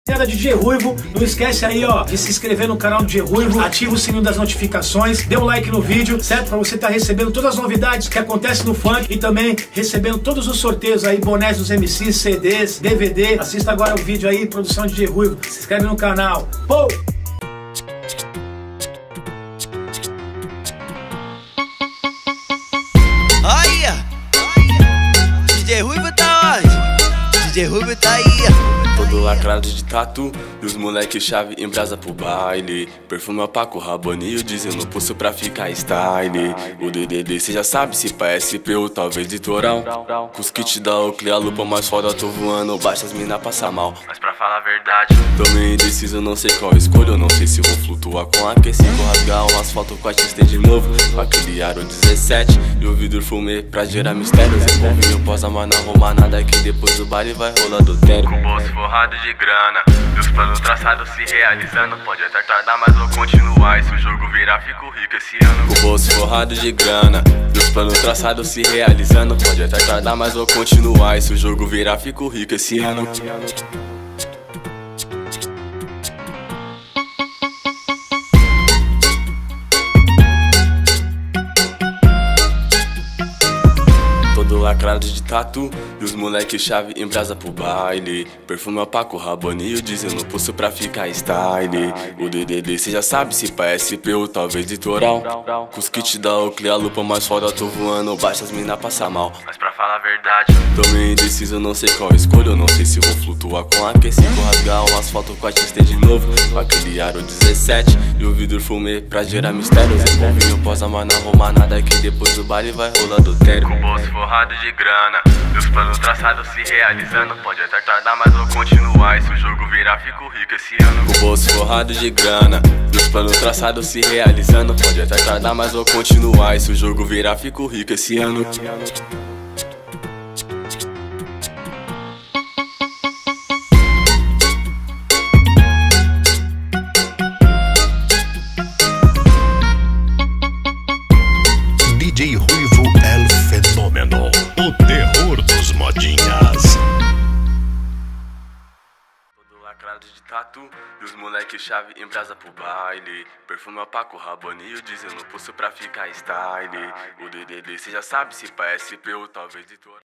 DJ Ruivo, não esquece aí, ó, de se inscrever no canal do DJ Ruivo, ativa o sininho das notificações, dê um like no vídeo, certo? Pra você estar recebendo todas as novidades que acontecem no funk e também recebendo todos os sorteios aí, bonés dos MCs, CDs, DVD. Assista agora o vídeo aí, produção de DJ Ruivo, se inscreve no canal. Pô! Olha! DJ Ruivo tá onde? DJ Ruivo tá aí, todo lacrado de tatu, e os moleque chave em brasa pro baile. Perfume opaco, raboninho dizendo pulso pra ficar style. O DDD cê já sabe, se parece SP ou talvez litoral. Com os kits da Oakley, a lupa mais foda, tô voando, baixa as mina passa mal. Mas pra falar a verdade, tô meio indeciso, não sei qual escolho. Não sei se vou flutuar com aquecido, rasgar um asfalto com a XT de novo, com aquele aro 17 e o vidro fumê pra gerar mistérios. Envolvinho posa, mas não arruma nada, que depois do baile vai rolar do tério. Com o bolso forrado de grana, meus planos traçados se realizando. Pode até tardar, mas vou continuar. E se o jogo virar, fico rico esse ano. Com o bolso forrado de grana, meus planos traçados se realizando. Pode até tardar, mas vou continuar. E se o jogo virar, fico rico esse ano. Todo lacrado de tatu, e os moleque chave em brasa pro baile. Perfume opaco, raboninho dizendo pulso pra ficar style. O DDD cê já sabe, se parece SP ou talvez litoral. Com os kits da Oakley, a lupa mais foda, tô voando, baixa as mina passa mal. Mas pra falar a verdade, tô meio indeciso, não sei qual escolho. Não sei se vou flutuar com aquecido, rasgar um asfalto com a XT de novo, com aquele aro 17 e o vidro fumê pra gerar mistérios. Envolvinho posa, mas não arruma nada, que depois do baile vai rolar do tério. Com o bolso forrado de grana, meus planos traçados se realizando. Pode até tardar, mas vou continuar. E se o jogo virar, fico rico esse ano. Com o bolso forrado de grana, meus planos traçados se realizando. Pode até tardar, mas vou continuar. E se o jogo virar, fico rico esse ano. DJ Ruivo é o fenômeno, o terror dos modinhas. Todo lacrado de tatu, e os moleque chave em brasa pro baile. Perfume opaco, raboninho dizendo pulso pra ficar style. O DDD cê já sabe, se parece SP ou talvez litoral.